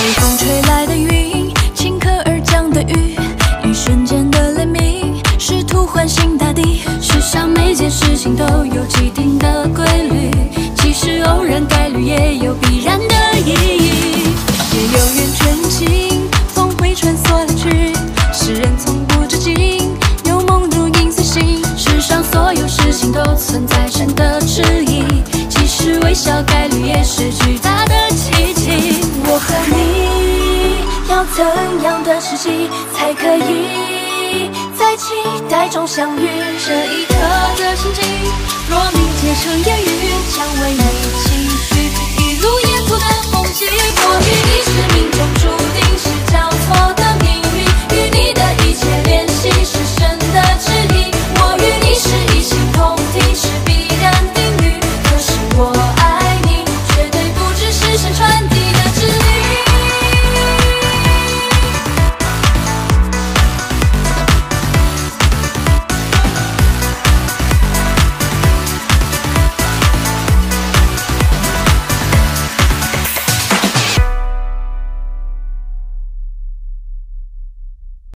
风吹来的云，顷刻而降的雨，一瞬间的雷鸣，试图唤醒大地。世上每件事情都有既定的规律，其实偶然概率也有必然的意义。也有缘圈尽，峰回穿梭来去，世人从不知尽，有梦如影随形。世上所有事情都存在神的旨意，其实微小概率也是巨大的奇迹。我和你要怎样的时机，才可以在期待中相遇？这一刻的心境，若凝结成言语，将为你